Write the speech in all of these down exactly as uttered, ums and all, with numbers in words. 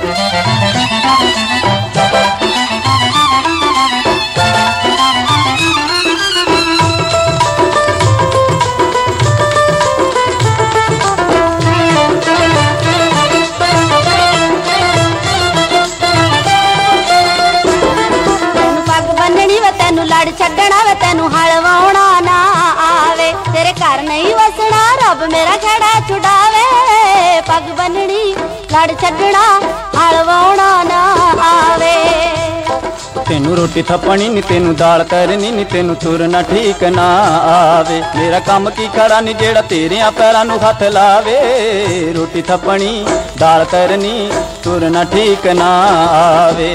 लड़ छड़ना वे तेनू हलवाउणा ना आवे, तेरे घर नहीं वसना रब मेरा खड़ा छुड़ावे। पग बननी लड़ छड़ना हलवाउणा ना आवे। तेनू रोटी थपनी नी तेनू दाल तरनी नी तेनू तुरना ठीक ना आवे। मेरा काम की खड़ा नी जेड़ा तेरे पैरां नू हथ लावे। रोटी थपनी दाल तरनी तुरना ठीक ना आवे।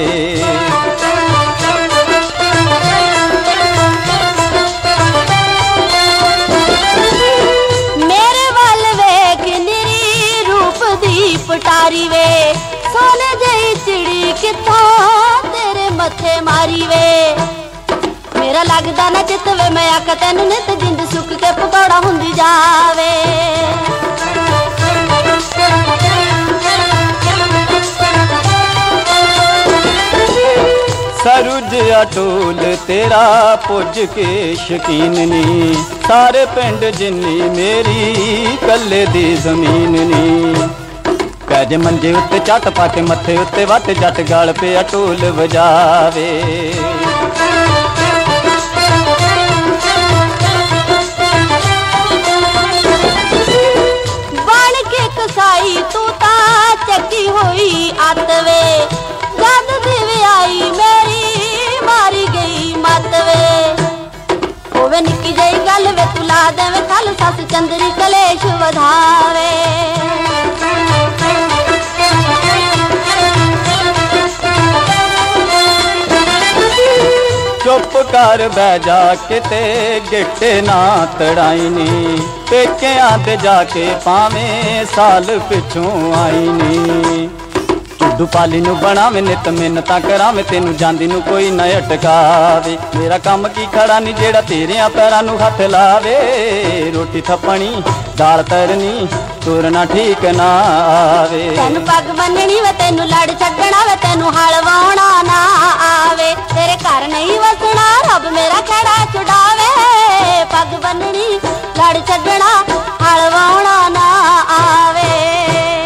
पटारी वे सोने जई चिड़ी किथों तेरे मथे मारी वे। मेरा लगदा ना चित वे मैं आख तैनू नित जिंद सुख के पकौड़ा हुंदी जावे। सरुज अटूल तेरा पुज के शकीन नी, सारे पिंड जिन्नी मेरी कल्ले दी जमीन नी। पैजे मंजे उत्ते झट पाके मथे उत्ते वट जट गल पे अटूल वजावे। बन के कसाई तू ता चकी हुई आतवे, जद दिवे आई मेरी मारी गई मतवे। होवे निक्की जई गल वे तू ला देवे खल सस चंदरी कलेश वधावे। चुप कर बह जा किते गिट्टे ना तड़ाई नी, पेकियां ते जाके पावें साल पिछों आई नी। चुड्डू पाली नू बनावे नित मिन्नतां करावे, तेनू जांदी नू कोई ना अटकावे। मेरा काम की खड़ा नी जेड़ा तेरे पैरां नू हथ लावे। रोटी थपनी दाल तरनी तुरना ठीक ना आवे। तेनू पग बननी वे तेनू लड़ छड़ना वे तेनू हलवा